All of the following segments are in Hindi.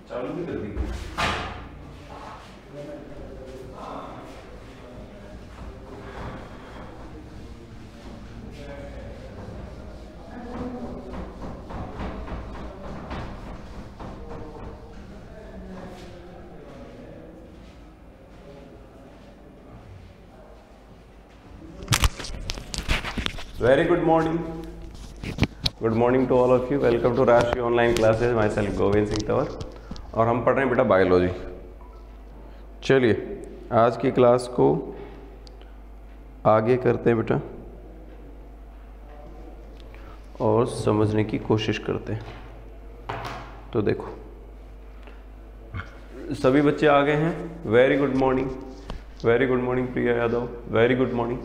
चालू भी कर दी। Very good morning. Good morning to all of you. Welcome to राष्ट्रीय online classes. Myself Govind Singh Tanwar और हम पढ़ रहे हैं बेटा बायोलॉजी. चलिए आज की क्लास को आगे करते हैं बेटा और समझने की कोशिश करते हैं. तो देखो सभी बच्चे आ गए हैं. Very good morning. Very good morning Priya Yadav. Very good morning.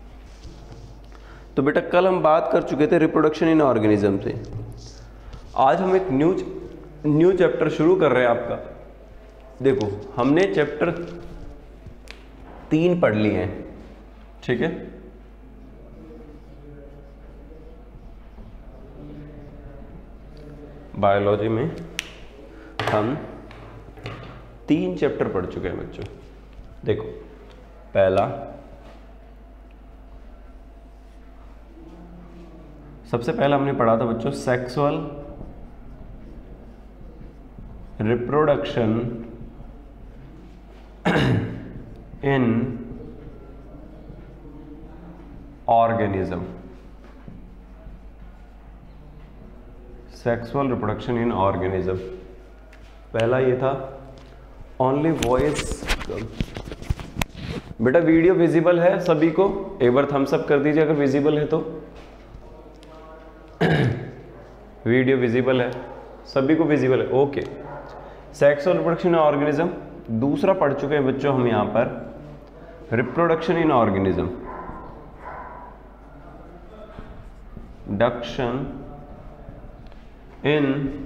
तो बेटा कल हम बात कर चुके थे रिप्रोडक्शन इन ऑर्गेनिज्म से. आज हम एक न्यू चैप्टर शुरू कर रहे हैं आपका. देखो हमने चैप्टर 3 पढ़ लिए हैं, ठीक है. बायोलॉजी में हम 3 चैप्टर पढ़ चुके हैं बच्चों. देखो पहला, सबसे पहला हमने पढ़ा था बच्चों sexual reproduction in organism. Sexual reproduction in organism पहला ये था. Only voice. बेटा वीडियो विजिबल है सभी को? एक बार थम्स अप कर दीजिए अगर विजिबल है तो. वीडियो विजिबल है? सभी को विजिबल है. Okay. Sexual reproduction in organism दूसरा पढ़ चुके हैं बच्चों हम यहां पर reproduction in organism. Duction in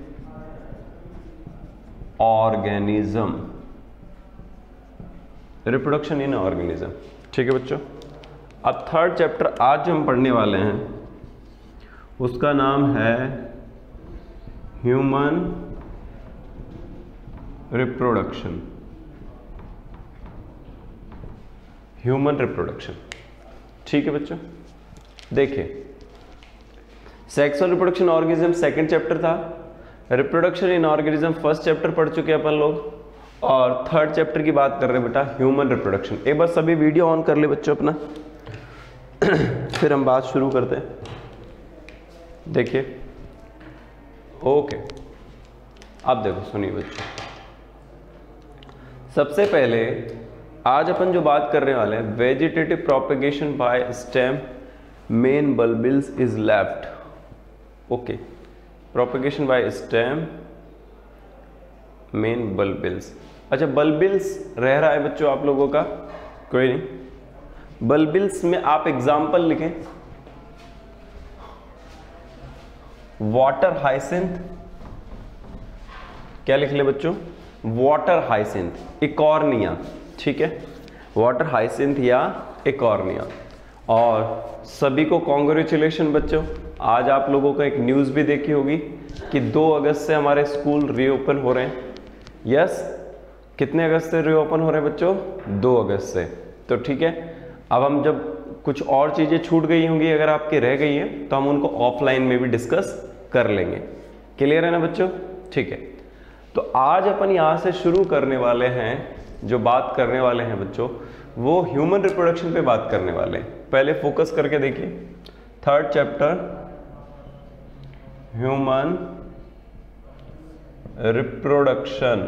organism. Reproduction in organism, ठीक है बच्चों. अब थर्ड चैप्टर आज जो हम पढ़ने वाले हैं उसका नाम है ह्यूमन रिप्रोडक्शन. ह्यूमन रिप्रोडक्शन, ठीक है बच्चों. देखिए sexual reproduction organism second chapter था. Reproduction in organism first chapter पढ़ चुके हैं अपन लोग. और थर्ड चैप्टर की बात कर रहे हैं बेटा ह्यूमन रिप्रोडक्शन. एक बार सभी वीडियो ऑन कर ले बच्चों अपना. फिर हम बात शुरू करते हैं. देखिए ओके. अब देखो सुनिए बच्चों, सबसे पहले आज अपन जो बात करने वाले हैं vegetative propagation by stem main bulbils is left. Okay. Propagation by stem main bulbils. अच्छा बल्बिल्स रह रहा है बच्चों आप लोगों का? कोई नहीं. बल्बिल्स में आप एग्जाम्पल लिखें. Water hyacinth. क्या लिख ले बच्चों? Water hyacinth. इकॉर्निया, ठीक है. वाटर हाइसिंथ या इकॉर्निया. और सभी को कॉन्ग्रेचुलेशन बच्चों. आज आप लोगों को एक न्यूज़ भी देखी होगी कि 2 अगस्त से हमारे स्कूल रीओपन हो रहे हैं. यस. कितने अगस्त से रीओपन हो रहे हैं बच्चों? 2 अगस्त से. तो ठीक है. अब हम जब कुछ और चीज़ें छूट गई होंगी अगर आपकी रह गई हैं तो हम उनको ऑफलाइन में भी डिस्कस कर लेंगे. क्लियर है ना बच्चों? ठीक है. तो आज अपन यहाँ से शुरू करने वाले हैं. जो बात करने वाले हैं बच्चों वो ह्यूमन रिप्रोडक्शन पे बात करने वाले हैं. पहले फोकस करके देखिए थर्ड चैप्टर ह्यूमन रिप्रोडक्शन.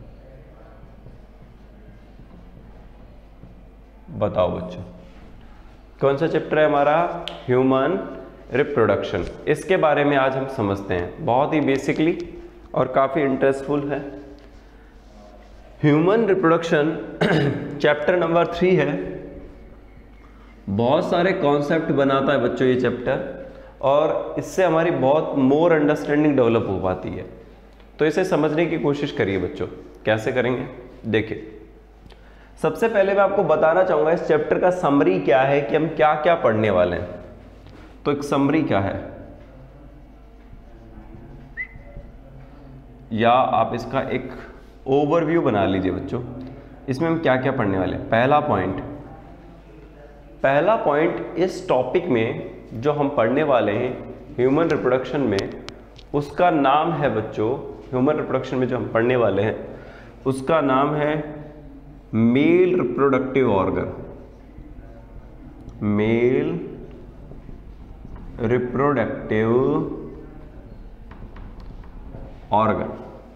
बताओ बच्चों कौन सा चैप्टर है हमारा? Human reproduction. इसके बारे में आज हम समझते हैं बहुत ही बेसिकली और काफ़ी इंटरेस्टफुल है. ह्यूमन रिप्रोडक्शन चैप्टर नंबर 3 है. बहुत सारे कॉन्सेप्ट बनाता है बच्चों ये चैप्टर और इससे हमारी बहुत मोर अंडरस्टैंडिंग डेवलप हो पाती है. तो इसे समझने की कोशिश करिए बच्चों. कैसे करेंगे देखिए. सबसे पहले मैं आपको बताना चाहूंगा इस चैप्टर का समरी क्या है कि हम क्या क्या पढ़ने वाले हैं. तो एक समरी क्या है? या आप इसका एक ओवरव्यू बना लीजिए बच्चों। इसमें हम क्या क्या पढ़ने वाले हैं। पहला पॉइंट इस टॉपिक में जो हम पढ़ने वाले हैं ह्यूमन रिप्रोडक्शन में, उसका नाम है बच्चों, ह्यूमन रिप्रोडक्शन में जो हम पढ़ने वाले हैं उसका नाम है male reproductive organ. Male reproductive organ.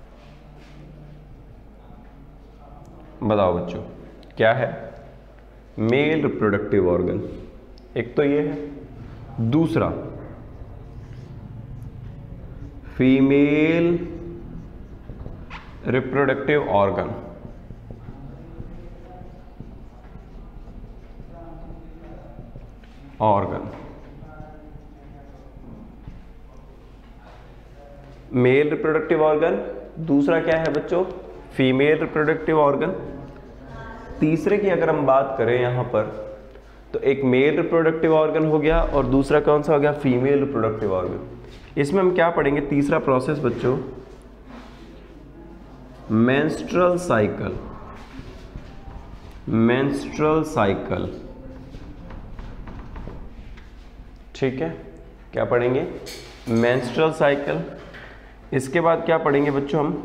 बताओ बच्चों क्या है मेल रिप्रोडक्टिव ऑर्गन। एक तो ये है, दूसरा female reproductive organ. Male reproductive organ, दूसरा क्या है बच्चों फीमेल रिप्रोडक्टिव ऑर्गन। तीसरे की अगर हम बात करें यहां पर तो एक मेल रिप्रोडक्टिव ऑर्गन हो गया और दूसरा कौन सा हो गया फीमेल रिप्रोडक्टिव ऑर्गन। इसमें हम क्या पढ़ेंगे, तीसरा प्रोसेस बच्चों मेंस्ट्रुअल साइकिल। मेंस्ट्रुअल साइकिल, ठीक है, क्या पढ़ेंगे मेंस्ट्रुअल साइकिल। इसके बाद क्या पढ़ेंगे बच्चों हम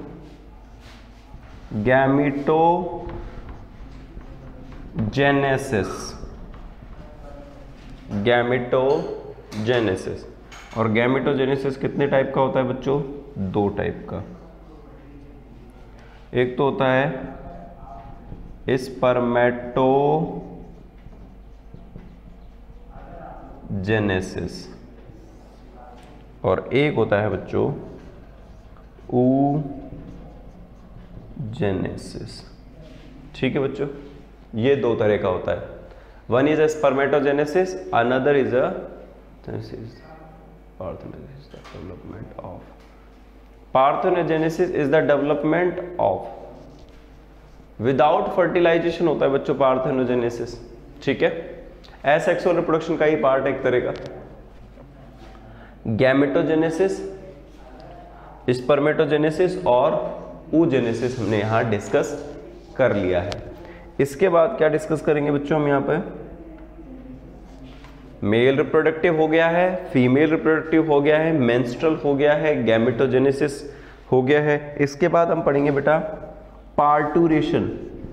गैमेटोजेनेसिस। गैमेटोजेनेसिस, और गैमेटोजेनेसिस कितने टाइप का होता है बच्चों, दो टाइप का। एक तो होता है स्पर्मेटोजेनेसिस और एक होता है बच्चों oogenesis। ठीक है बच्चों, ये दो तरह का होता है। One is a spermatogenesis, another is a development of. Parthenogenesis is the development of, without fertilization होता है बच्चों पार्थेनोजेनेसिस। ठीक है, एसेक्सुअल रिप्रोडक्शन का ही पार्ट है एक तरह का। गैमेटोजेनेसिस, स्पर्मेटोजेनेसिस और oogenesis हमने यहां डिस्कस कर लिया है। इसके बाद क्या डिस्कस करेंगे बच्चों हम यहां पे, मेल रिप्रोडक्टिव हो गया है, फीमेल रिप्रोडक्टिव हो गया है, मेंस्ट्रुअल हो गया है, गैमेटोजेनेसिस हो गया है। इसके बाद हम पढ़ेंगे बेटा पार्टूरेशन।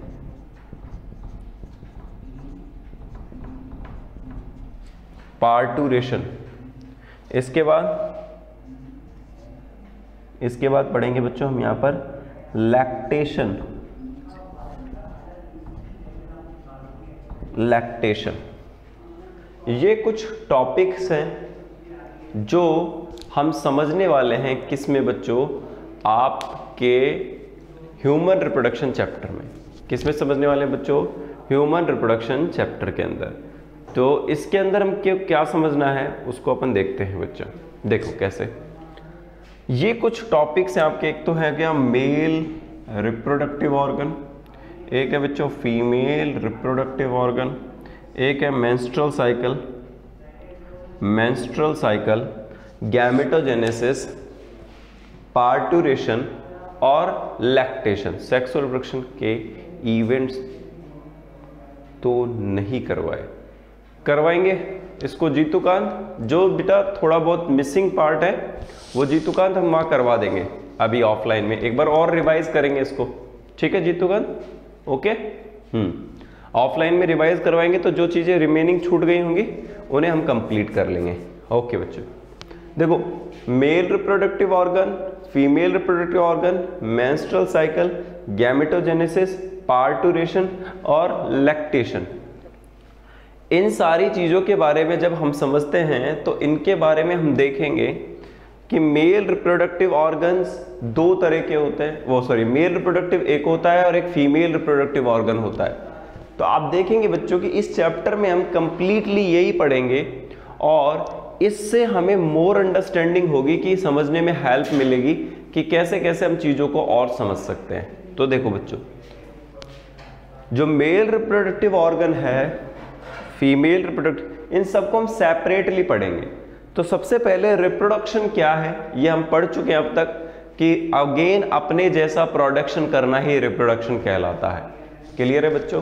पार्टूरेशन, इसके बाद पढ़ेंगे बच्चों हम यहां पर लैक्टेशन। लैक्टेशन, ये कुछ टॉपिक्स हैं जो हम समझने वाले हैं किस में बच्चों, आपके ह्यूमन रिप्रोडक्शन चैप्टर में। किस में समझने वाले हैं बच्चों, ह्यूमन रिप्रोडक्शन चैप्टर के अंदर। तो इसके अंदर हम क्या समझना है उसको अपन देखते हैं बच्चों। देखो कैसे, ये कुछ टॉपिक्स हैं आपके। एक तो है क्या मेल रिप्रोडक्टिव ऑर्गन, एक है बच्चों फीमेल रिप्रोडक्टिव ऑर्गन, एक है मेंस्ट्रुअल साइकिल, गैमेटोजेनेसिस, पार्टूरेशन और लैक्टेशन। सेक्सुअल रिप्रोडक्शन के इवेंट्स तो नहीं करवाएंगे इसको जीतूकांत। जो बेटा थोड़ा बहुत मिसिंग पार्ट है वो जीतूकांत हम वहां करवा देंगे अभी ऑफलाइन में, एक बार और रिवाइज करेंगे इसको। ठीक है जीतूकांत, ओके। ऑफलाइन में रिवाइज करवाएंगे तो जो चीजें रिमेनिंग छूट गई होंगी उन्हें हम कंप्लीट कर लेंगे। ओके बच्चों, देखो male reproductive organ, female reproductive organ, menstrual cycle, gametogenesis, parturition और लैक्टेशन, इन सारी चीजों के बारे में जब हम समझते हैं तो इनके बारे में हम देखेंगे कि मेल रिप्रोडक्टिव ऑर्गन्स दो तरह के होते हैं। मेल रिप्रोडक्टिव एक होता है और एक फीमेल रिप्रोडक्टिव ऑर्गन होता है। तो आप देखेंगे बच्चों कि इस चैप्टर में हम कंप्लीटली यही पढ़ेंगे और इससे हमें मोर अंडरस्टैंडिंग होगी, कि समझने में हेल्प मिलेगी कि कैसे कैसे हम चीजों को और समझ सकते हैं। तो देखो बच्चों, जो मेल रिप्रोडक्टिव ऑर्गन है, फीमेल रिप्रोडक्टिव, इन सबको हम सेपरेटली पढ़ेंगे। तो सबसे पहले रिप्रोडक्शन क्या है ये हम पढ़ चुके हैं अब तक, कि अगेन अपने जैसा प्रोडक्शन करना ही रिप्रोडक्शन कहलाता है। क्लियर है बच्चों?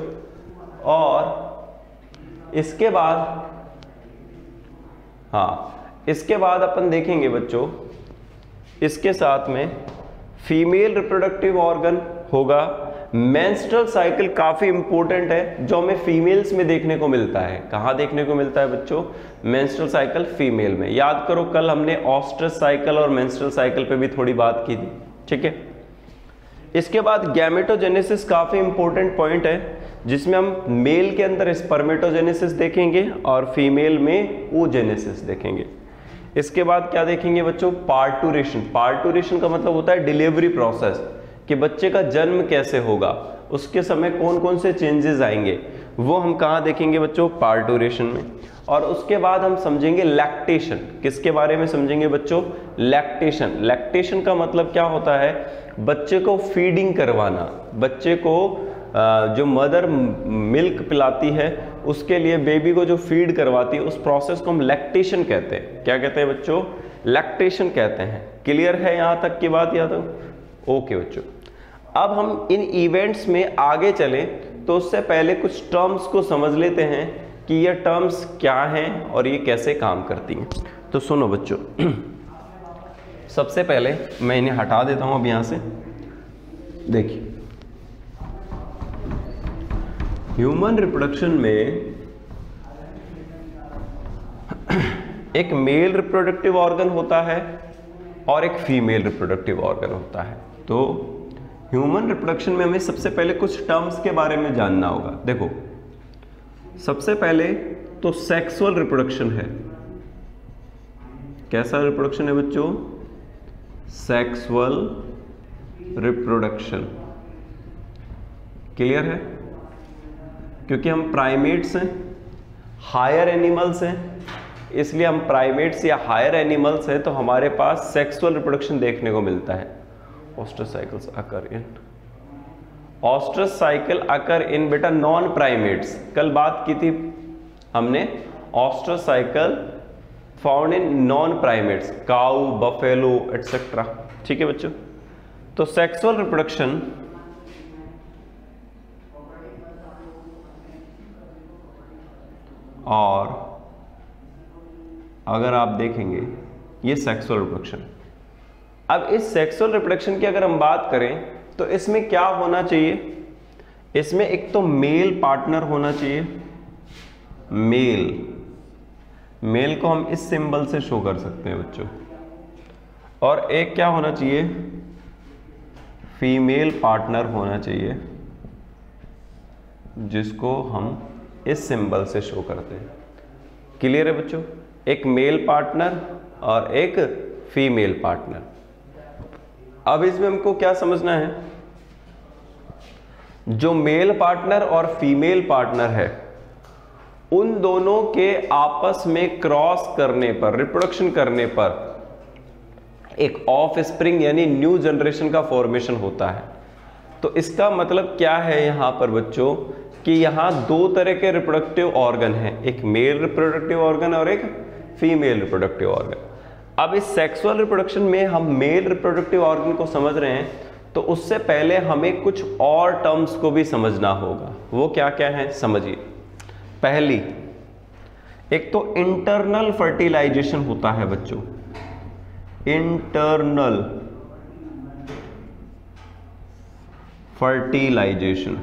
और इसके बाद इसके बाद अपन देखेंगे बच्चों, इसके साथ में फीमेल रिप्रोडक्टिव ऑर्गन होगा। मेंस्ट्रुअल साइकिल काफी इंपॉर्टेंट है, जो हमें फीमेल्स में देखने को मिलता है। कहां देखने को मिलता है बच्चों? मेंस्ट्रुअल साइकिल फीमेल में। याद करो कल हमने ऑस्ट्रस साइकिल और मेंस्ट्रुअल साइकिल पे भी थोड़ी बात की थी, ठीक है। इसके बाद गैमेटोजेनेसिस काफी इंपॉर्टेंट पॉइंट है, जिसमें हम मेल के अंदर स्पर्मेटोजेनेसिस देखेंगे और फीमेल में oogenesis देखेंगे। इसके बाद क्या देखेंगे बच्चों? पार्टूरेशन। पार्टूरेशन का मतलब होता है डिलीवरी प्रोसेस, कि बच्चे का जन्म कैसे होगा, उसके समय कौन कौन से चेंजेस आएंगे, वो हम कहाँ देखेंगे बच्चों? पार्टूरेशन में। और उसके बाद हम समझेंगे लैक्टेशन। किसके बारे में समझेंगे बच्चों? लैक्टेशन। लैक्टेशन का मतलब क्या होता है? बच्चे को फीडिंग करवाना। बच्चे को जो मदर मिल्क पिलाती है, उसके लिए बेबी को जो फीड करवाती है, उस प्रोसेस को हम लैक्टेशन कहते हैं। क्या कहते हैं बच्चों? लैक्टेशन कहते हैं। क्लियर है यहां तक की बात? या तो ओके बच्चों। अब हम इन इवेंट्स में आगे चलें तो उससे पहले कुछ टर्म्स को समझ लेते हैं कि ये टर्म्स क्या हैं और ये कैसे काम करती हैं। तो सुनो बच्चों, सबसे पहले मैं इन्हें हटा देता हूं अब यहां से। देखिए, ह्यूमन रिप्रोडक्शन में एक मेल रिप्रोडक्टिव ऑर्गन होता है और एक फीमेल रिप्रोडक्टिव ऑर्गन होता है। तो ह्यूमन रिप्रोडक्शन में हमें सबसे पहले कुछ टर्म्स के बारे में जानना होगा। देखो, सबसे पहले तो सेक्सुअल रिप्रोडक्शन है। कैसा रिप्रोडक्शन है बच्चों? Sexual reproduction. क्लियर है? क्योंकि हम प्राइमेट्स हैं, हायर एनिमल्स हैं, इसलिए हम प्राइमेट्स या हायर एनिमल्स हैं, तो हमारे पास सेक्सुअल रिप्रोडक्शन देखने को मिलता है। Oestrus cycles occur in, oestrus cycle occur in बेटा नॉन प्राइमेट्स। कल बात की थी हमने, oestrus cycle found in non primates, cow, buffalo etcetera. ठीक है बच्चों? तो सेक्सुअल रिप्रोडक्शन और अगर आप देखेंगे ये सेक्सुअल रिप्रोडक्शन। अब इस सेक्सुअल रिप्रोडक्शन की अगर हम बात करें तो इसमें क्या होना चाहिए? इसमें एक तो मेल पार्टनर होना चाहिए। मेल को हम इस सिंबल से शो कर सकते हैं बच्चों। और एक क्या होना चाहिए? फीमेल पार्टनर होना चाहिए, जिसको हम इस सिंबल से शो करते हैं। क्लियर है बच्चों? एक मेल पार्टनर और एक फीमेल पार्टनर। अब इसमें हमको क्या समझना है? जो मेल पार्टनर और फीमेल पार्टनर है, उन दोनों के आपस में क्रॉस करने पर, रिप्रोडक्शन करने पर एक ऑफ स्प्रिंग यानी न्यू जनरेशन का फॉर्मेशन होता है। तो इसका मतलब क्या है यहां पर बच्चों? कि यहां दो तरह के रिप्रोडक्टिव ऑर्गन हैं, एक मेल रिप्रोडक्टिव ऑर्गन और एक फीमेल रिप्रोडक्टिव ऑर्गन। अब इस सेक्सुअल रिप्रोडक्शन में हम मेल रिप्रोडक्टिव ऑर्गन को समझ रहे हैं, तो उससे पहले हमें कुछ और टर्म्स को भी समझना होगा। वो क्या क्या है समझिए। पहली, एक तो इंटरनल फर्टिलाइजेशन होता है बच्चों, इंटरनल फर्टिलाइजेशन।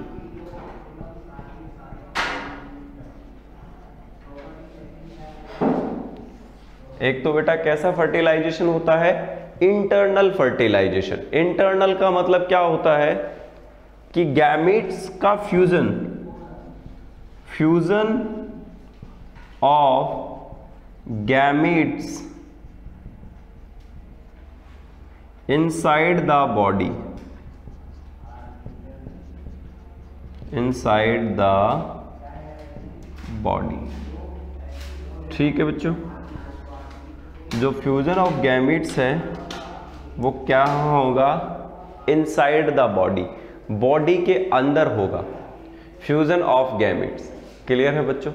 एक तो बेटा कैसा फर्टिलाइजेशन होता है? Internal fertilisation. इंटरनल का मतलब क्या होता है? कि गैमेट्स का fusion of gametes inside the body, inside the body. ठीक है बच्चों? जो फ्यूजन ऑफ गैमेट्स है वो क्या होगा? इनसाइड द बॉडी, बॉडी के अंदर होगा फ्यूजन ऑफ गैमेट्स। क्लियर है बच्चों?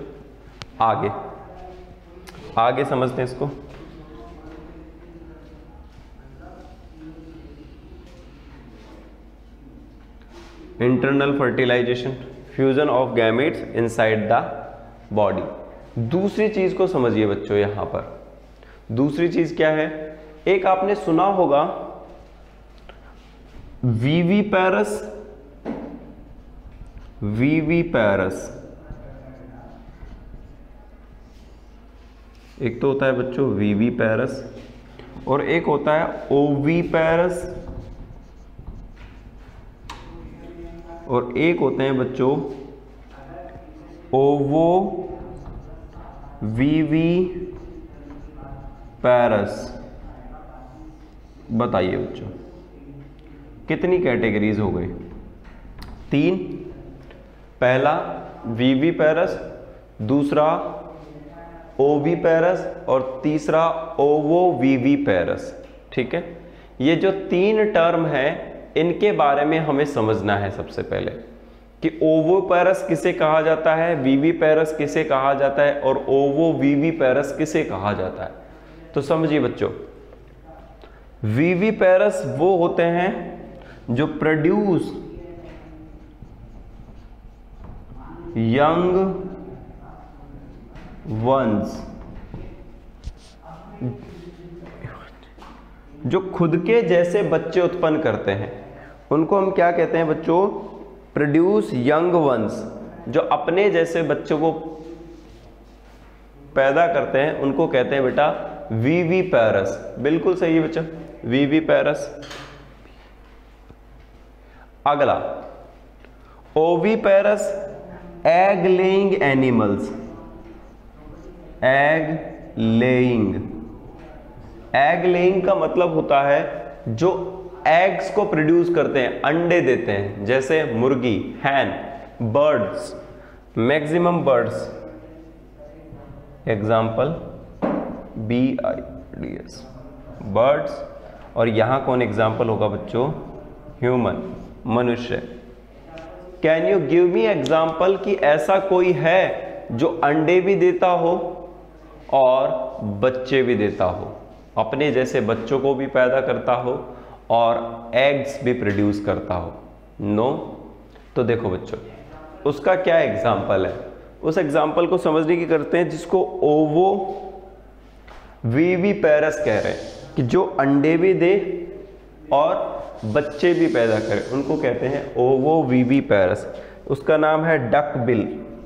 आगे समझते हैं इसको। Internal fertilisation, fusion of gametes inside the body. दूसरी चीज को समझिए बच्चों, यहां पर दूसरी चीज क्या है, एक आपने सुना होगा विविपेरस, विविपेरस एक तो होता है बच्चों विविपेरस और एक होता है ओविपेरस और एक होते हैं बच्चों ओवो विविपेरस। बताइए बच्चों कितनी कैटेगरीज हो गई? 3। पहला विविपेरस, दूसरा ओविपेरस और तीसरा ओवोविविपेरस। ठीक है, ये जो 3 टर्म है इनके बारे में हमें समझना है सबसे पहले कि ओवोपेरस किसे कहा जाता है, विविपेरस किसे कहा जाता है और ओवोविविपेरस किसे कहा जाता है। तो समझिए बच्चों, विविपेरस वो होते हैं जो प्रोड्यूस यंग वंस, जो खुद के जैसे बच्चे उत्पन्न करते हैं उनको हम क्या कहते हैं बच्चों? Produce young ones. जो अपने जैसे बच्चों को पैदा करते हैं उनको कहते हैं बेटा विविपेरस। बिल्कुल सही है बच्चा, विविपेरस। अगला oviparous, egg laying animals. Egg laying, egg laying का मतलब होता है जो एग्स को प्रोड्यूस करते हैं, अंडे देते हैं, जैसे मुर्गी, hen, birds, maximum birds. Example BIRDS, birds. और यहां कौन एग्जाम्पल होगा बच्चों? ह्यूमन, मनुष्य। Can you give me example कि ऐसा कोई है जो अंडे भी देता हो और बच्चे भी देता हो, अपने जैसे बच्चों को भी पैदा करता हो और एग्स भी प्रोड्यूस करता हो? नो। तो देखो बच्चों उसका क्या एग्जाम्पल है, उस एग्जाम्पल को समझने की करते हैं जिसको ओवो विविपेरस कह रहे हैं, कि जो अंडे भी दे और बच्चे भी पैदा करे, उनको कहते हैं ओवो विविपेरस। उसका नाम है डक बिल।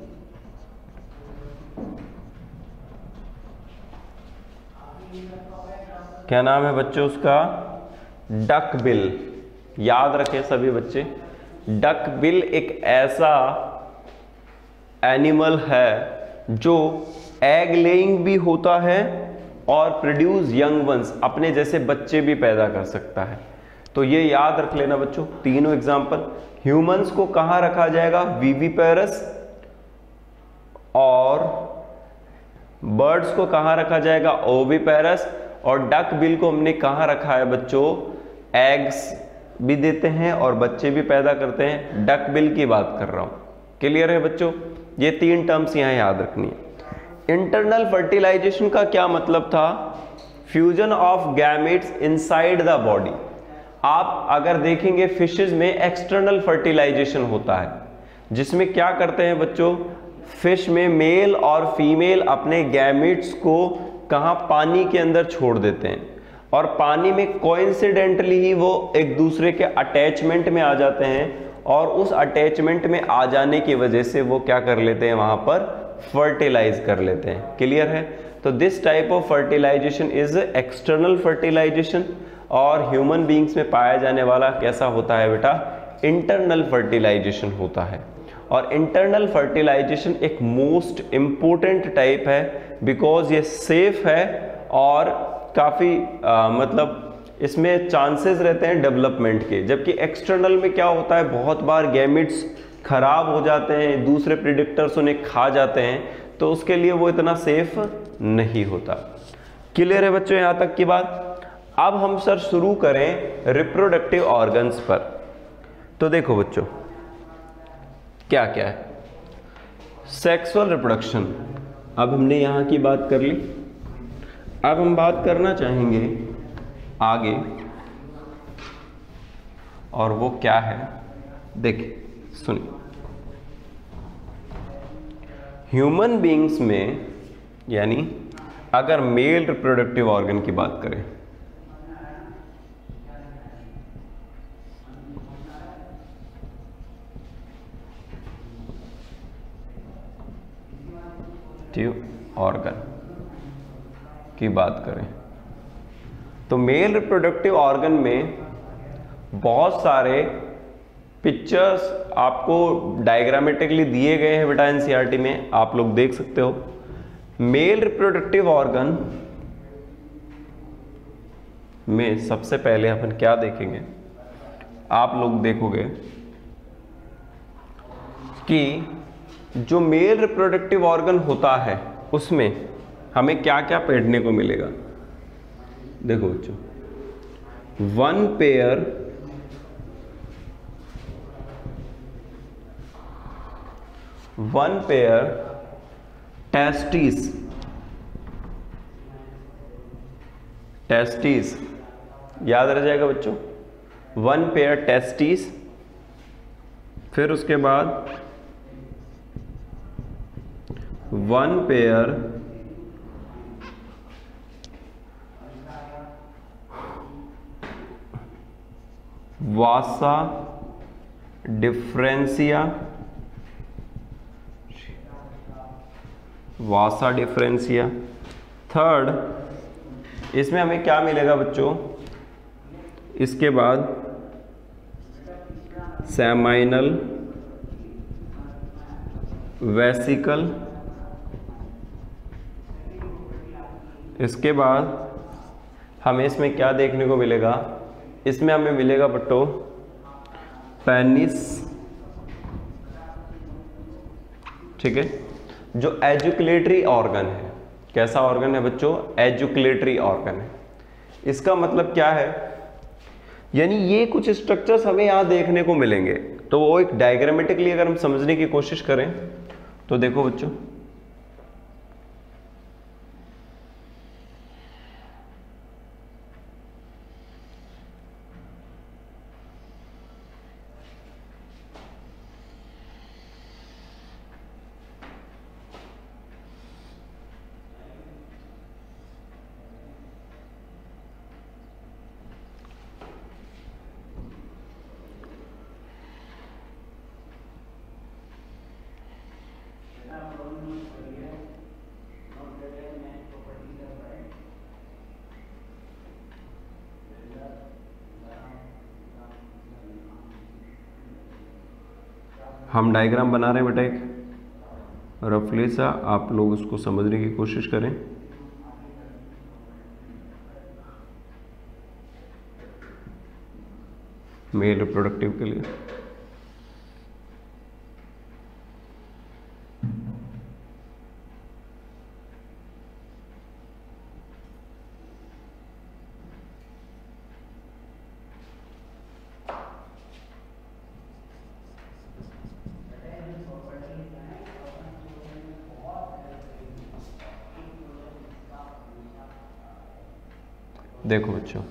क्या नाम है बच्चों उसका? Duck bill. याद रखें सभी बच्चे, डक बिल एक ऐसा एनिमल है जो एग लेइंग भी होता है और प्रोड्यूस यंग वंस, अपने जैसे बच्चे भी पैदा कर सकता है। तो ये याद रख लेना बच्चों तीनों एग्जाम्पल। ह्यूमंस को कहां रखा जाएगा? विविपेरस। और बर्ड्स को कहां रखा जाएगा? ओविपेरस। और डक बिल को हमने कहां रखा है बच्चों? एग्स भी देते हैं और बच्चे भी पैदा करते हैं, डक बिल की बात कर रहा हूं। क्लियर है बच्चों? ये 3 टर्म्स यहां याद रखनी है। इंटरनल फर्टिलाइजेशन का क्या मतलब था? Fusion of gametes inside the body. आप अगर देखेंगे फिशेज में एक्सटर्नल फर्टिलाइजेशन होता है, जिसमें क्या करते हैं बच्चों? फिश में मेल और फीमेल अपने गैमेट्स को कहां? पानी के अंदर छोड़ देते हैं और पानी में कोइंसिडेंटली ही वो एक दूसरे के अटैचमेंट में आ जाते हैं और उस अटैचमेंट में आ जाने की वजह से वो क्या कर लेते हैं? वहां पर फर्टिलाइज कर लेते हैं। क्लियर है? तो this type of fertilisation is external fertilisation. और ह्यूमन बींग्स में पाया जाने वाला कैसा होता है बेटा? इंटरनल फर्टिलाइजेशन होता है। और इंटरनल फर्टिलाइजेशन एक मोस्ट इंपॉर्टेंट टाइप है, बिकॉज ये सेफ है और काफ़ी मतलब इसमें चांसेस रहते हैं डेवलपमेंट के। जबकि एक्सटर्नल में क्या होता है? बहुत बार गैमेट्स खराब हो जाते हैं, दूसरे प्रेडिक्टर्स उन्हें खा जाते हैं, तो उसके लिए वो इतना सेफ नहीं होता। क्लियर है बच्चों यहाँ तक की बात? अब हम सर शुरू करें रिप्रोडक्टिव ऑर्गन्स पर। तो देखो बच्चों क्या क्या है। सेक्सुअल रिप्रोडक्शन, अब हमने यहाँ की बात कर ली। अब हम बात करना चाहेंगे आगे, और वो क्या है? देखिए सुनिए, ह्यूमन बीइंग्स में यानी अगर मेल रिप्रोडक्टिव ऑर्गन की बात करें, ऑर्गन की बात करें तो मेल रिप्रोडक्टिव ऑर्गन में बहुत सारे पिक्चर्स आपको डायग्रामेटिकली दिए गए हैं बेटा एनसीईआरटी में, आप लोग देख सकते हो। मेल रिप्रोडक्टिव ऑर्गन में सबसे पहले अपन क्या देखेंगे, आप लोग देखोगे कि जो मेल रिप्रोडक्टिव ऑर्गन होता है उसमें हमें क्या क्या पढ़ने को मिलेगा। देखो बच्चों, वन पेयर टेस्टिस याद रह जाएगा बच्चों, वन पेयर टेस्टिस, फिर उसके बाद one pair vasa deferentia. Third इसमें हमें क्या मिलेगा बच्चों, इसके बाद सेमाइनल वेसिकल, इसके बाद हमें इसमें क्या देखने को मिलेगा, इसमें हमें मिलेगा बच्चों पेनिस, ठीक है, जो एजुकुलेटरी ऑर्गन है। कैसा ऑर्गन है बच्चों, एजुकुलेटरी ऑर्गन है। इसका मतलब क्या है, यानी ये कुछ स्ट्रक्चर्स हमें यहां देखने को मिलेंगे, तो वो एक डायग्रामेटिकली अगर हम समझने की कोशिश करें तो देखो बच्चों, हम डायग्राम बना रहे हैं बेटा एक रफली सा, आप लोग उसको समझने की कोशिश करें। मेल रिप्रोडक्टिव के लिए देखो बच्चों,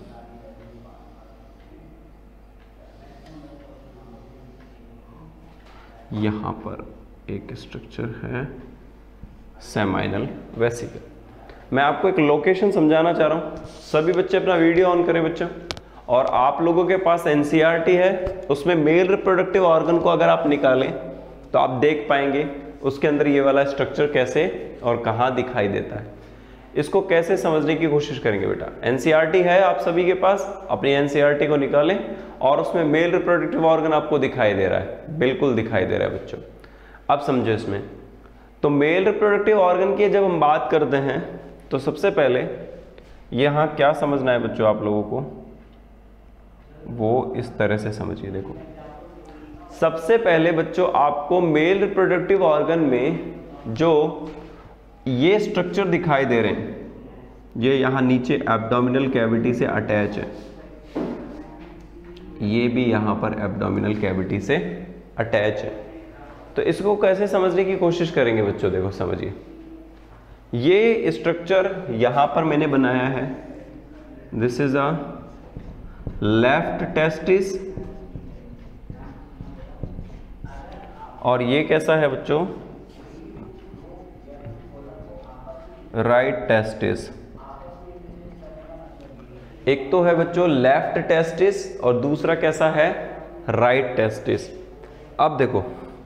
यहां पर एक स्ट्रक्चर है सेमाइनल वेसिकल। मैं आपको एक लोकेशन समझाना चाह रहा हूं, सभी बच्चे अपना वीडियो ऑन करें बच्चों। और आप लोगों के पास एनसीईआरटी है, उसमें मेल रिप्रोडक्टिव ऑर्गन को अगर आप निकालें तो आप देख पाएंगे उसके अंदर ये वाला स्ट्रक्चर कैसे और कहां दिखाई देता है। इसको कैसे समझने की कोशिश करेंगे बेटा, एनसीईआरटी है आप सभी के पास, अपनी एनसीईआरटी को निकालें और उसमें मेल रिप्रोडक्टिव ऑर्गन आपको दिखाई दे रहा है, बिल्कुल दिखाई दे रहा है बच्चों। अब समझो इसमें, तो मेल रिप्रोडक्टिव ऑर्गन की जब हम बात करते हैं तो सबसे पहले यहां क्या समझना है बच्चों आप लोगों को, वो इस तरह से समझिए। देखो, सबसे पहले बच्चों आपको मेल रिप्रोडक्टिव ऑर्गन में जो ये स्ट्रक्चर दिखाई दे रहे हैं, ये यहां नीचे एब्डोमिनल कैविटी से अटैच है, ये भी यहां पर एब्डोमिनल कैविटी से अटैच है। तो इसको कैसे समझने की कोशिश करेंगे बच्चों, देखो समझिए, ये स्ट्रक्चर यहां पर मैंने बनाया है, this is a left testis और ये कैसा है बच्चों, राइट टेस्टिस। एक तो है बच्चों लेफ्ट टेस्टिस और दूसरा कैसा है, राइट टेस्टिस। अब देखो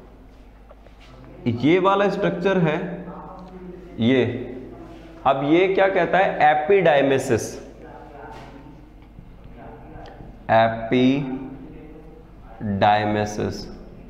ये वाला स्ट्रक्चर है ये, अब ये क्या कहता है, एपिडाइमेसिस। एपिडाइमेसिस।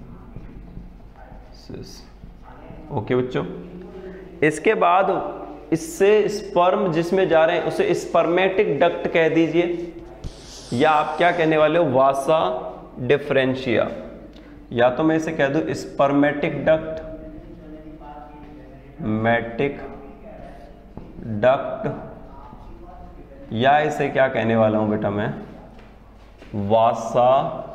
ओके बच्चों, इसके बाद इससे स्पर्म जिसमें जा रहे हैं उसे स्पर्मेटिक डक्ट कह दीजिए, या आप क्या कहने वाले हो, वासा डिफरेंशिया, या तो मैं इसे कह दूं स्पर्मेटिक डक्ट, मैटिक डक्ट, या इसे क्या कहने वाला हूं बेटा मैं, वासा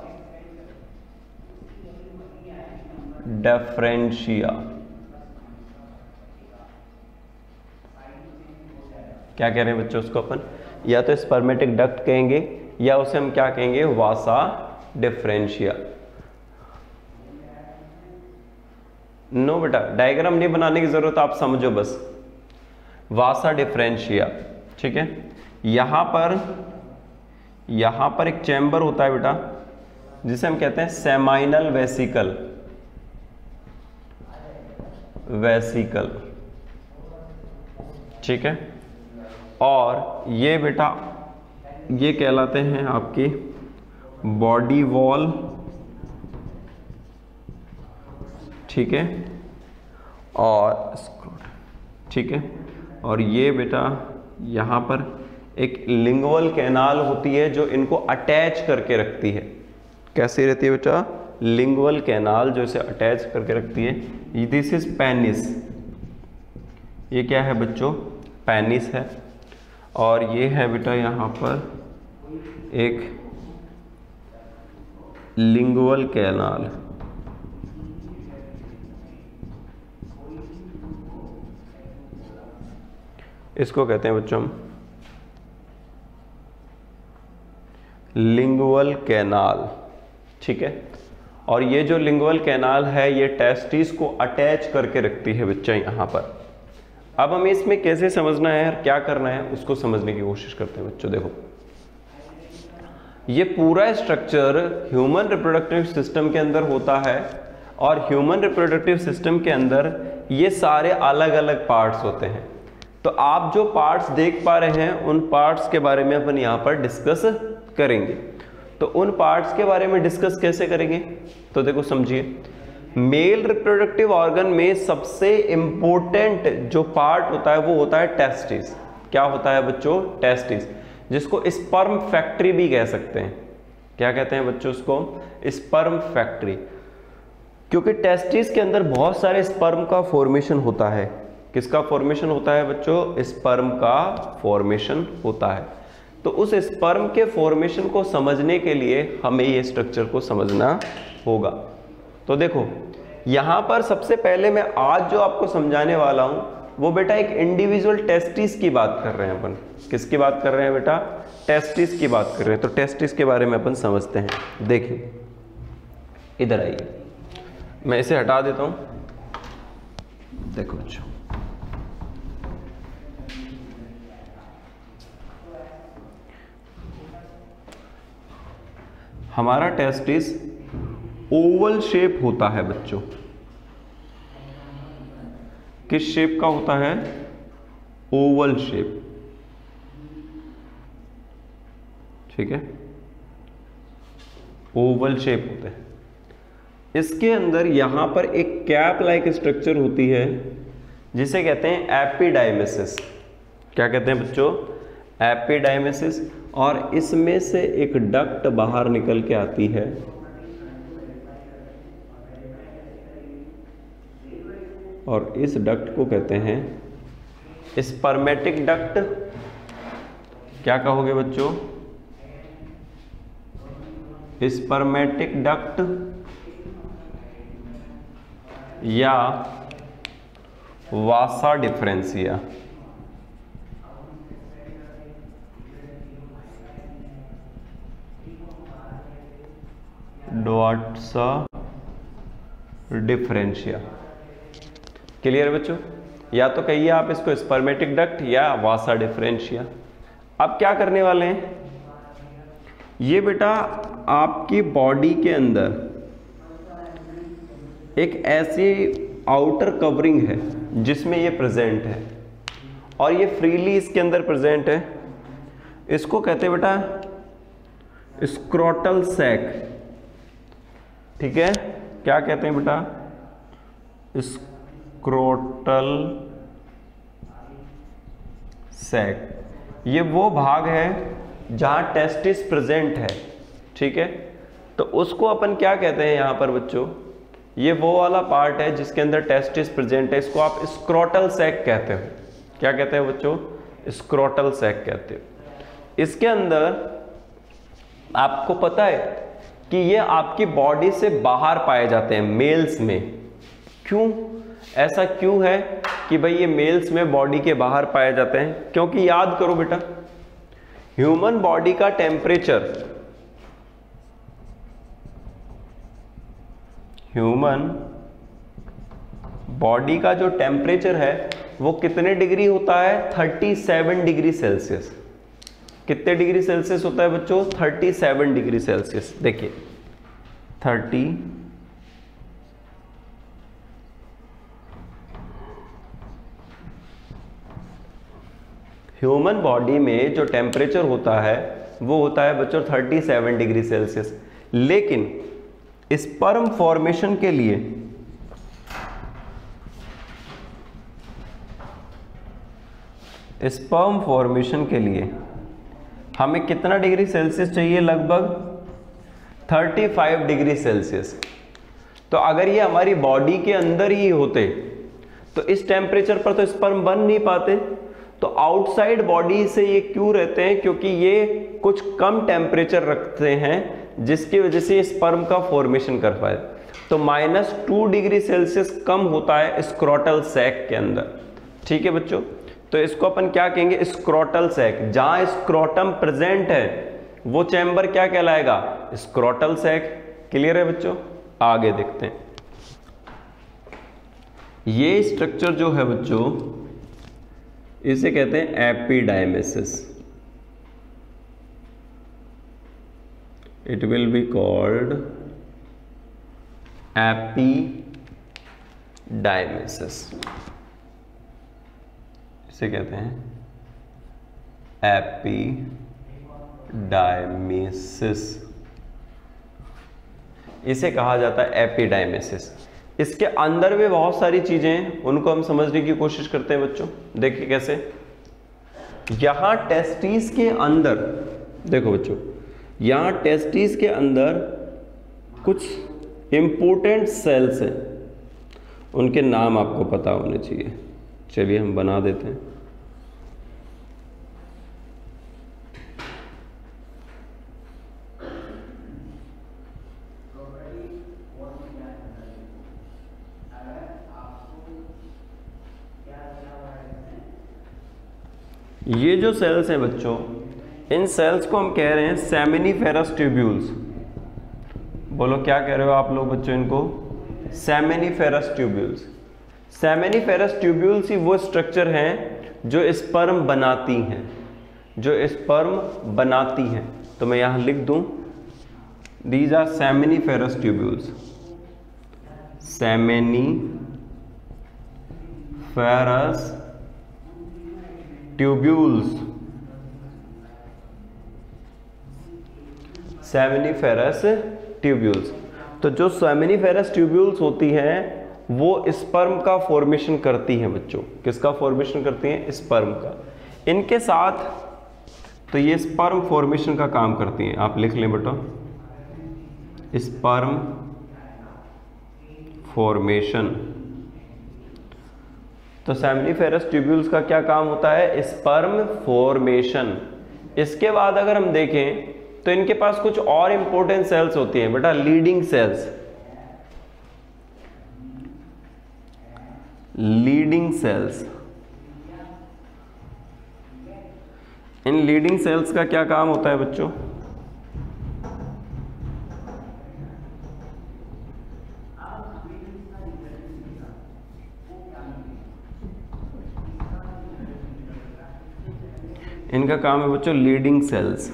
डिफरेंशिया। क्या कह रहे हैं बच्चों उसको अपन, या तो स्पर्मेटिक डक्ट कहेंगे या उसे हम क्या कहेंगे, वासा डिफरेंशिया। नो बेटा डायग्राम नहीं बनाने की जरूरत, आप समझो बस, वासा डिफरेंशिया। ठीक है, यहां पर एक चैम्बर होता है बेटा जिसे हम कहते हैं सेमाइनल वेसिकल। ठीक है, और ये बेटा ये कहलाते हैं आपकी बॉडी वॉल। ठीक है, और ठीक है, और ये बेटा यहां पर एक लिंगुअल कैनाल होती है जो इनको अटैच करके रखती है। कैसी रहती है बेटा, लिंगुअल कैनाल जो इसे अटैच करके रखती है। This is penis. ये क्या है बच्चों, पेनिस है। और ये है बेटा यहां पर एक लिंगुअल कैनाल। इसको कहते हैं बच्चों हम लिंगुअल कैनाल। ठीक है, और ये जो लिंगुअल कैनाल है ये टेस्टिस को अटैच करके रखती है बच्चा यहां पर। अब हमें इसमें कैसे समझना है और क्या करना है उसको समझने की कोशिश करते हैं बच्चों। देखो ये पूरा स्ट्रक्चर ह्यूमन रिप्रोडक्टिव सिस्टम के अंदर होता है, और ह्यूमन रिप्रोडक्टिव सिस्टम के अंदर ये सारे अलग अलग पार्ट्स होते हैं। तो आप जो पार्ट्स देख पा रहे हैं उन पार्ट्स के बारे में अपन यहां पर डिस्कस करेंगे। तो उन पार्ट्स के बारे में डिस्कस कैसे करेंगे, तो देखो समझिए, मेल रिप्रोडक्टिव ऑर्गन में सबसे इंपॉर्टेंट जो पार्ट होता है वो होता है टेस्टिस। क्या होता है बच्चों, टेस्टिस, जिसको स्पर्म फैक्ट्री भी कह सकते हैं। क्या कहते हैं बच्चों उसको, स्पर्म फैक्ट्री, क्योंकि टेस्टिस के अंदर बहुत सारे स्पर्म का फॉर्मेशन होता है। किसका फॉर्मेशन होता है बच्चों, स्पर्म का फॉर्मेशन होता है। तो उस स्पर्म के फॉर्मेशन को समझने के लिए हमें ये स्ट्रक्चर को समझना होगा। तो देखो यहां पर सबसे पहले मैं आज जो आपको समझाने वाला हूं वो बेटा एक इंडिविजुअल टेस्टिस की बात कर रहे हैं अपन। किसकी बात कर रहे हैं बेटा, टेस्टिस की बात कर रहे हैं। तो टेस्टिस के बारे में अपन समझते हैं। देखिए इधर आइए, मैं इसे हटा देता हूं। देखो बच्चों, हमारा टेस्टिस ओवल शेप होता है बच्चों। किस शेप का होता है, ओवल शेप। ठीक है, ओवल शेप होता है। इसके अंदर यहां पर एक कैप लाइक स्ट्रक्चर होती है जिसे कहते हैं एपिडाइमेसिस। क्या कहते हैं बच्चों, एपिडाइमेसिस। और इसमें से एक डक्ट बाहर निकल के आती है, और इस डक्ट को कहते हैं स्पर्मेटिक डक्ट। क्या कहोगे बच्चों, स्पर्मेटिक डक्ट या vasa deferentia. Vasa deferentia. Clear है बच्चों? या तो कहिए आप इसको स्पर्मेटिक डक्ट या वासा डिफरेंशिया। अब क्या करने वाले हैं, ये बेटा आपकी बॉडी के अंदर एक ऐसी आउटर कवरिंग है जिसमें ये प्रेजेंट है और ये फ्रीली इसके अंदर प्रेजेंट है। इसको कहते हैं बेटा स्क्रोटल सैक। ठीक है, क्या कहते हैं बेटा? Scrotal sac. ये वो भाग है जहां टेस्टिस प्रेजेंट है। ठीक है, तो उसको अपन क्या कहते हैं यहां पर बच्चों? ये वो वाला पार्ट है जिसके अंदर टेस्टिस प्रेजेंट है, इसको आप स्क्रोटल सैक कहते हो। क्या कहते हैं बच्चों? स्क्रोटल सैक कहते हो। इसके अंदर आपको पता है कि ये आपकी बॉडी से बाहर पाए जाते हैं मेल्स में। क्यों ऐसा क्यों है कि भाई ये मेल्स में बॉडी के बाहर पाए जाते हैं? क्योंकि याद करो बेटा, ह्यूमन बॉडी का टेम्परेचर, ह्यूमन बॉडी का जो टेम्परेचर है वो कितने डिग्री होता है? 37 डिग्री सेल्सियस। कितने डिग्री सेल्सियस होता है बच्चों? 37 डिग्री सेल्सियस। देखिए 30 ह्यूमन बॉडी में जो टेम्परेचर होता है वो होता है बच्चों 37 डिग्री सेल्सियस। लेकिन स्पर्म फॉर्मेशन के लिए हमें कितना डिग्री सेल्सियस चाहिए? लगभग 35 डिग्री सेल्सियस। तो अगर ये हमारी बॉडी के अंदर ही होते तो इस टेम्परेचर पर तो स्पर्म बन नहीं पाते। तो आउटसाइड बॉडी से ये क्यों रहते हैं? क्योंकि ये कुछ कम टेम्परेचर रखते हैं जिसकी वजह से स्पर्म का फॉर्मेशन कर पाए। तो -2 डिग्री सेल्सियस कम होता है स्क्रोटल सैक के अंदर। ठीक है बच्चों, तो इसको अपन क्या कहेंगे? Scrotal sac. जहां स्क्रोटम प्रेजेंट है वो चैम्बर क्या कहलाएगा? Scrotal sac. क्लियर है बच्चों? आगे देखते हैं। ये स्ट्रक्चर जो है बच्चों इसे कहते हैं epididymis. It will be called epididymis. इसे कहते हैं एपिडायमेसिस। इसे कहा जाता है एपिडायमेसिस। इसके अंदर भी बहुत सारी चीजें हैं, उनको हम समझने की कोशिश करते हैं बच्चों। देखिए कैसे, यहां टेस्टिस के अंदर, देखो बच्चों, यहां टेस्टिस के अंदर कुछ इंपॉर्टेंट सेल्स हैं, उनके नाम आपको पता होने चाहिए। चलिए हम बना देते हैं। ये जो सेल्स हैं बच्चों, इन सेल्स को हम कह रहे हैं सेमिनिफेरस ट्यूब्यूल्स। बोलो क्या कह रहे हो आप लोग बच्चों इनको? Seminiferous tubules. सेमिनिफेरस ट्यूब्यूल्स ही वो स्ट्रक्चर हैं जो स्पर्म बनाती हैं, जो स्पर्म बनाती हैं। तो मैं यहां लिख दूं, these are seminiferous tubules. Seminiferous tubules, seminiferous tubules. तो जो सेमिनिफेरस ट्यूब्यूल्स होती हैं वो स्पर्म का फॉर्मेशन करती हैं बच्चों। किसका फॉर्मेशन करती हैं? स्पर्म का। इनके साथ तो ये स्पर्म फॉर्मेशन का काम करती हैं। आप लिख लें बेटा, स्पर्म फॉर्मेशन। तो सेमिनिफेरस ट्यूब्यूल्स का क्या काम होता है? Sperm formation. इसके बाद अगर हम देखें तो इनके पास कुछ और इंपॉर्टेंट सेल्स होती हैं बेटा, लीडिंग सेल्स। लीडिंग सेल्स, इन लीडिंग सेल्स का क्या काम होता है बच्चों? इनका काम है बच्चों लीडिंग सेल्स।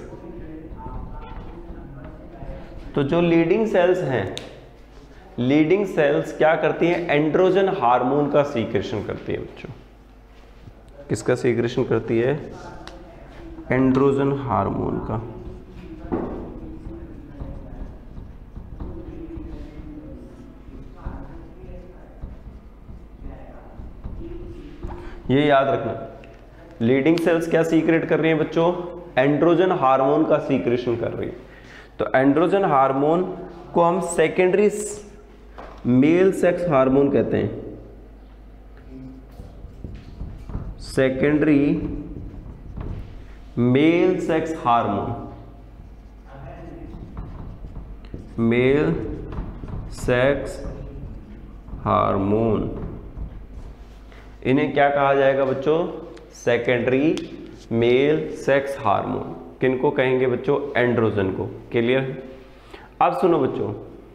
तो जो लीडिंग सेल्स हैं, लीडिंग सेल्स क्या करती हैं, एंड्रोजन हार्मोन का सीक्रेशन करती है बच्चों। किसका सीक्रेशन करती है, एंड्रोजन हार्मोन का। ये याद रखना, लीडिंग सेल्स क्या सीक्रेट कर रही है बच्चों, एंड्रोजन हार्मोन का सीक्रेशन कर रही है। तो एंड्रोजन हार्मोन को हम सेकेंडरी मेल सेक्स हार्मोन कहते हैं, secondary male sex hormone, male sex hormone, इन्हें क्या कहा जाएगा बच्चों, सेकेंडरी मेल सेक्स हार्मोन। किनको कहेंगे बच्चों, एंड्रोजन को। क्लियर। अब सुनो बच्चों,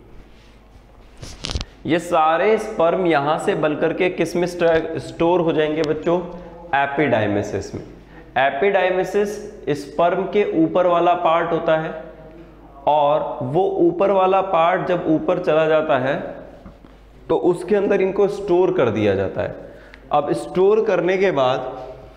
ये सारे स्पर्म यहां से बल करके किस में स्टोर हो जाएंगे बच्चों, एपिडाइमेसिस में। एपिडाइमेसिस स्पर्म के ऊपर वाला पार्ट होता है, और वो ऊपर वाला पार्ट जब ऊपर चला जाता है तो उसके अंदर इनको स्टोर कर दिया जाता है। अब स्टोर करने के बाद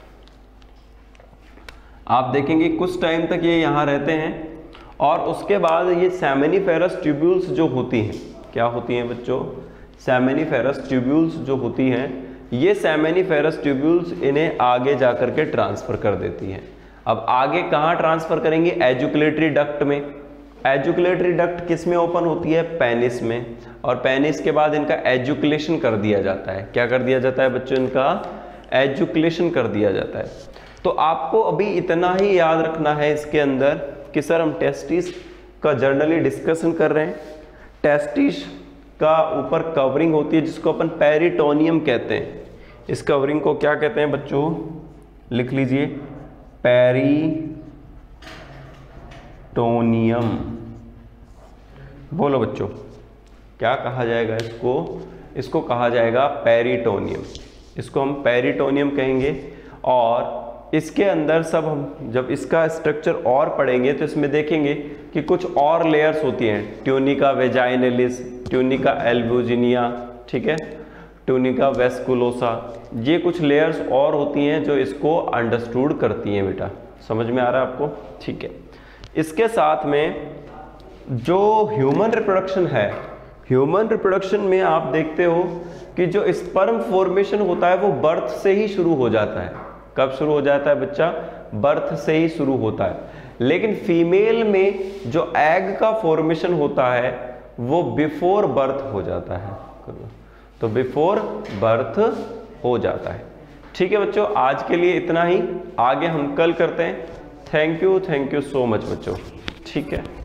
आप देखेंगे कुछ टाइम तक ये यहाँ रहते हैं, और उसके बाद ये सेमिनिफेरस ट्यूब्यूल्स जो होती हैं, क्या होती हैं बच्चों, सेमिनिफेरस ट्यूब्यूल्स जो होती हैं, ये सेमिनिफेरस ट्यूब्यूल्स इन्हें आगे जाकर के ट्रांसफर कर देती हैं। अब आगे कहाँ ट्रांसफर करेंगे, एजुकुलेटरी डक्ट में। एजुकुलेटरी डक्ट किस में ओपन होती है, पेनिस में, और पेनिस के बाद इनका एजुकुलेशन कर दिया जाता है। क्या कर दिया जाता है बच्चों, इनका एजुकुलेशन कर दिया जाता है। तो आपको अभी इतना ही याद रखना है इसके अंदर कि सर हम टेस्टिस का जर्नली डिस्कशन कर रहे हैं। टेस्टिस का ऊपर कवरिंग होती है जिसको अपन पेरिटोनियम कहते हैं। इस कवरिंग को क्या कहते हैं बच्चों, लिख लीजिए, पेरिटोनियम। बोलो बच्चों, क्या कहा जाएगा इसको, इसको कहा जाएगा पेरिटोनियम। इसको हम पेरिटोनियम कहेंगे। और इसके अंदर सब हम जब इसका स्ट्रक्चर और पढ़ेंगे तो इसमें देखेंगे कि कुछ और लेयर्स होती हैं, ट्यूनिका वेजाइनलिस, ट्यूनिका एल्ब्यूजिनिया, ठीक है, ट्यूनिका वेस्कुलोसा, ये कुछ लेयर्स और होती हैं जो इसको अंडरस्टूड करती हैं। बेटा समझ में आ रहा है आपको, ठीक है। इसके साथ में जो ह्यूमन रिप्रोडक्शन है, ह्यूमन रिप्रोडक्शन में आप देखते हो कि जो स्पर्म फॉर्मेशन होता है वो बर्थ से ही शुरू हो जाता है। कब शुरू हो जाता है बच्चा, बर्थ से ही शुरू होता है। लेकिन फीमेल में जो एग का फॉर्मेशन होता है वो बिफोर बर्थ हो जाता है, तो बिफोर बर्थ हो जाता है। ठीक है बच्चों, आज के लिए इतना ही, आगे हम कल करते हैं। थैंक यू सो मच बच्चों, ठीक है।